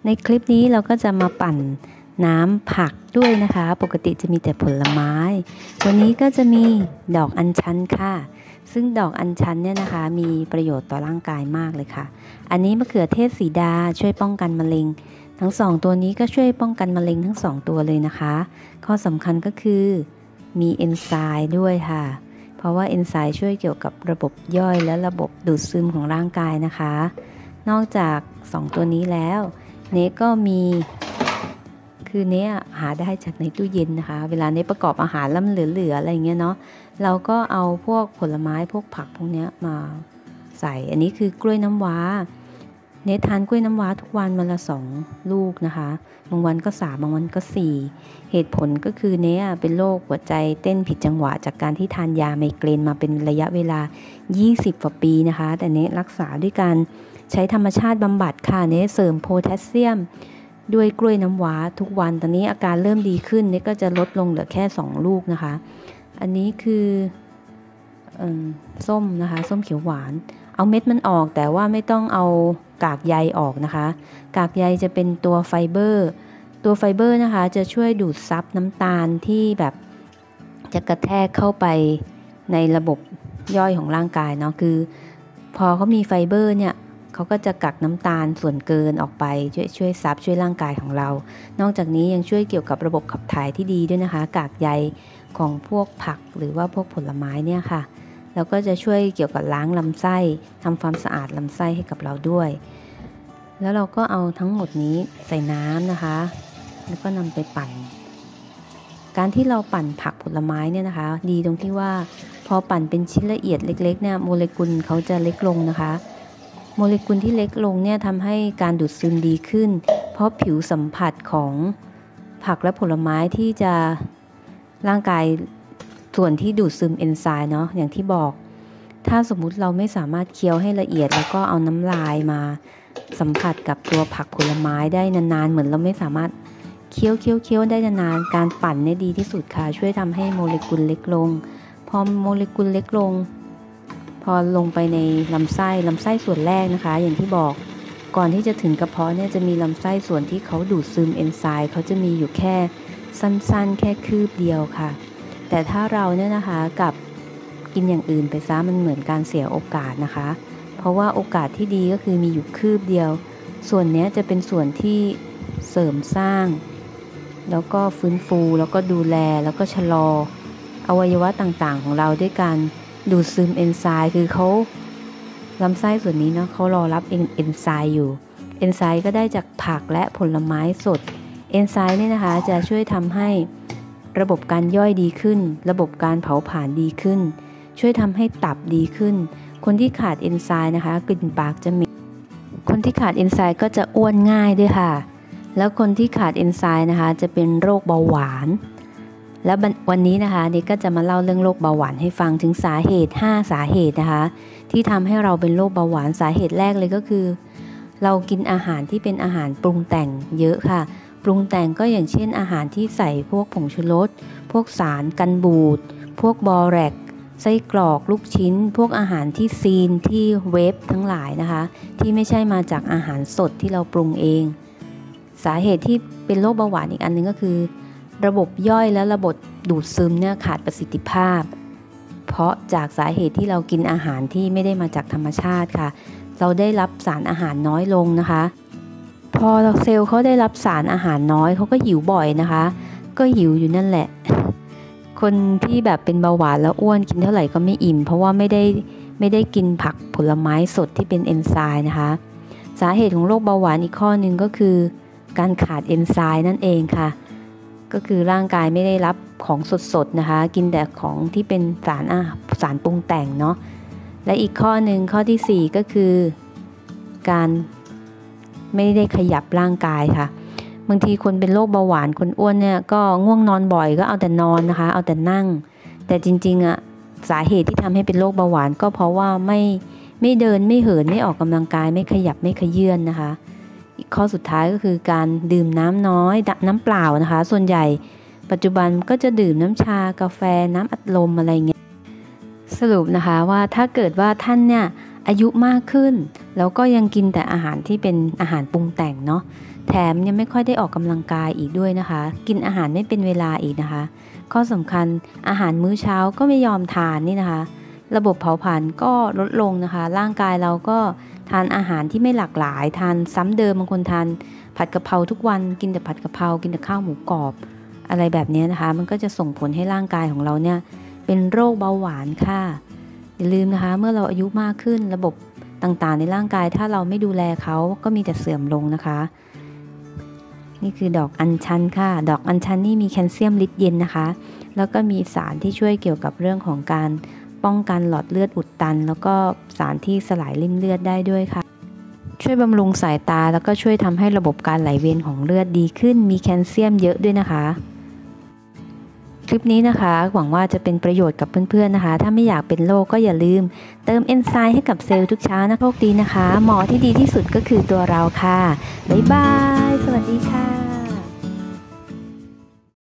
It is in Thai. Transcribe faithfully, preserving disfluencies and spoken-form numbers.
ในคลิปนี้เราก็จะมาปั่นน้ำผักด้วยนะคะปกติจะมีแต่ผลไม้วันนี้ก็จะมีดอกอัญชันค่ะซึ่งดอกอัญชันเนี่ยนะคะมีประโยชน์ต่อร่างกายมากเลยค่ะอันนี้มะเขือเทศสีดาช่วยป้องกันมะเร็งทั้งสองตัวนี้ก็ช่วยป้องกันมะเร็งทั้งสองตัวเลยนะคะข้อสำคัญก็คือมีเอนไซม์ด้วยค่ะเพราะว่าเอนไซม์ช่วยเกี่ยวกับระบบย่อยและระบบดูดซึมของร่างกายนะคะนอกจากสองตัวนี้แล้วเนก็มีคือเนี้ยหาได้จากในตู้เย็นนะคะเวลาเนี้ประกอบอาหารแล้วมันเหลือๆอะไรเงี้ยเนาะเราก็เอาพวกผลไม้พวกผักพวกเนี้ยมาใส่อันนี้คือกล้วยน้ำว้าเนทานกล้วยน้ำว้าทุกวันวันละสองลูกนะคะบางวันก็สามบางวันก็สี่เหตุผลก็คือเนี้ยเป็นโรคหัวใจเต้นผิดจังหวะจากการที่ทานยาไมเกรนมาเป็นระยะเวลายี่สิบกว่าปีนะคะแต่เนี้รักษาด้วยการใช้ธรรมชาติบำบัดค่ะเนี้เสริมโพแทสเซียมด้วยกล้วยน้ำว้าทุกวันตอนนี้อาการเริ่มดีขึ้นนี่ก็จะลดลงเหลือแค่สองลูกนะคะอันนี้คือส้มนะคะส้มเขียวหวานเอาเม็ดมันออกแต่ว่าไม่ต้องเอากากใยออกนะคะกากใยจะเป็นตัวไฟเบอร์ตัวไฟเบอร์นะคะจะช่วยดูดซับน้ำตาลที่แบบจะกระแทกเข้าไปในระบบย่อยของร่างกายเนาะคือพอเขามีไฟเบอร์เนี่ยเขาก็จะกักน้ำตาลส่วนเกินออกไปช่วยช่วยซับช่วยร่างกายของเรานอกจากนี้ยังช่วยเกี่ยวกับระบบขับถ่ายที่ดีด้วยนะคะกากใยของพวกผักหรือว่าพวกผลไม้เนี่ยค่ะแล้วก็จะช่วยเกี่ยวกับล้างลำไส้ทำความสะอาดลำไส้ให้กับเราด้วยแล้วเราก็เอาทั้งหมดนี้ใส่น้ำนะคะแล้วก็นำไปปั่นการที่เราปั่นผักผลไม้เนี่ยนะคะดีตรงที่ว่าพอปั่นเป็นชิ้นละเอียดเล็กๆเนี่ยโมเลกุลเขาจะเล็กลงนะคะโมเลกุลที่เล็กลงเนี่ยทำให้การดูดซึมดีขึ้นเพราะผิวสัมผัสของผักและผลไม้ที่จะร่างกายส่วนที่ดูดซึมเอนไซม์เนาะอย่างที่บอกถ้าสมมุติเราไม่สามารถเคี้ยวให้ละเอียดแล้วก็เอาน้ำลายมาสัมผัสกับตัวผักผลไม้ได้นานๆเหมือนเราไม่สามารถเคี้ยวเคี้ยวเคี้ยวได้นานๆการปั่นเนี่ยดีที่สุดค่ะช่วยทำให้โมเลกุลเล็กลงพอโมเลกุลเล็กลงพอลงไปในลำไส้ลำไส้ส่วนแรกนะคะอย่างที่บอกก่อนที่จะถึงกระเพาะเนี่ยจะมีลำไส้ส่วนที่เขาดูดซึมเอนไซม์เขาจะมีอยู่แค่สั้นๆแค่คืบเดียวค่ะแต่ถ้าเราเนี่ยนะคะกับกินอย่างอื่นไปซะมันเหมือนการเสียโอกาสนะคะเพราะว่าโอกาสที่ดีก็คือมีอยู่คืบเดียวส่วนนี้จะเป็นส่วนที่เสริมสร้างแล้วก็ฟื้นฟูแล้วก็ดูแลแล้วก็ชะลออวัยวะต่างๆของเราด้วยการดูดซึมเอนไซม์คือเขาลำไส้ส่วนนี้เนาะเขารอรับเอนไซม์อยู่เอนไซม์ก็ได้จากผักและผลไม้สดเอนไซม์นี่นะคะจะช่วยทำให้ระบบการย่อยดีขึ้นระบบการเผาผลาญดีขึ้นช่วยทำให้ตับดีขึ้นคนที่ขาดเอนไซม์นะคะกลิ่นปากจะเหม็นคนที่ขาดเอนไซม์ก็จะอ้วนง่ายด้วยค่ะแล้วคนที่ขาดเอนไซม์นะคะจะเป็นโรคเบาหวานแล้ววันนี้นะคะนี่ก็จะมาเล่าเรื่องโรคเบาหวานให้ฟังถึงสาเหตุห้าสาเหตุนะคะที่ทำให้เราเป็นโรคเบาหวานสาเหตุแรกเลยก็คือเรากินอาหารที่เป็นอาหารปรุงแต่งเยอะค่ะปรุงแต่งก็อย่างเช่นอาหารที่ใส่พวกผงชูรสพวกสารกันบูดพวกบอแรกไส้กรอกลูกชิ้นพวกอาหารที่ซีนที่เวฟทั้งหลายนะคะที่ไม่ใช่มาจากอาหารสดที่เราปรุงเองสาเหตุที่เป็นโรคเบาหวานอีกอันนึงก็คือระบบย่อยและระบบดูดซึมเนี่ยขาดประสิทธิภาพเพราะจากสาเหตุที่เรากินอาหารที่ไม่ได้มาจากธรรมชาติค่ะเราได้รับสารอาหารน้อยลงนะคะพอเซลล์เขาได้รับสารอาหารน้อยเขาก็หิวบ่อยนะคะก็หิวอยู่นั่นแหละคนที่แบบเป็นเบาหวานแล้วอ้วนกินเท่าไหร่ก็ไม่อิ่มเพราะว่าไม่ได้ไม่ได้กินผักผลไม้สดที่เป็นเอนไซม์นะคะสาเหตุของโรคเบาหวานอีกข้อหนึ่งก็คือการขาดเอนไซม์นั่นเองค่ะก็คือร่างกายไม่ได้รับของสดๆนะคะกินแต่ของที่เป็นสารอ่ะสารปรุงแต่งเนาะและอีกข้อหนึ่งข้อที่สี่ก็คือการไม่ได้ขยับร่างกายค่ะบางทีคนเป็นโรคเบาหวานคนอ้วนเนี่ยก็ง่วงนอนบ่อยก็เอาแต่นอนนะคะเอาแต่นั่งแต่จริงๆอ่ะสาเหตุที่ทำให้เป็นโรคเบาหวานก็เพราะว่าไม่ไม่เดินไม่เหินไม่ออกกำลังกายไม่ขยับไม่ขยื่นนะคะอีกข้อสุดท้ายก็คือการดื่มน้ำน้อยน้ำเปล่านะคะส่วนใหญ่ปัจจุบันก็จะดื่มน้ำชากาแฟน้ำอัดลมอะไรเงี้ยสรุปนะคะว่าถ้าเกิดว่าท่านเนี่ยอายุมากขึ้นแล้วก็ยังกินแต่อาหารที่เป็นอาหารปรุงแต่งเนาะแถมยังไม่ค่อยได้ออกกำลังกายอีกด้วยนะคะกินอาหารไม่เป็นเวลาอีกนะคะข้อสำคัญอาหารมื้อเช้าก็ไม่ยอมทานนี่นะคะระบบเผาผลาญก็ลดลงนะคะร่างกายเราก็ทานอาหารที่ไม่หลากหลายทานซ้ำเดิมบางคนทานผัดกะเพราทุกวันกินแต่ผัดกะเพรากินแต่ข้าวหมูกรอบอะไรแบบนี้นะคะมันก็จะส่งผลให้ร่างกายของเราเนี่ยเป็นโรคเบาหวานค่ะอย่าลืมนะคะเมื่อเราอายุมากขึ้นระบบต่างๆในร่างกายถ้าเราไม่ดูแลเขาก็มีแต่เสื่อมลงนะคะนี่คือดอกอัญชันค่ะดอกอัญชันนี่มีแคลเซียมฤทธิ์เย็นนะคะแล้วก็มีสารที่ช่วยเกี่ยวกับเรื่องของการป้องกันหลอดเลือดอุดตันแล้วก็สารที่สลายริ่มเลือดได้ด้วยค่ะช่วยบำรุงสายตาแล้วก็ช่วยทำให้ระบบการไหลเวียนของเลือดดีขึ้นมีแคลเซียมเยอะด้วยนะคะคลิปนี้นะคะหวังว่าจะเป็นประโยชน์กับเพื่อนๆนะคะถ้าไม่อยากเป็นโรคก็อย่าลืมเติมเอนไซม์ให้กับเซลล์ทุกเช้านะโชคดีนะคะหมอที่ดีที่สุดก็คือตัวเราค่ะบ๊ายบายสวัสดีค่ะ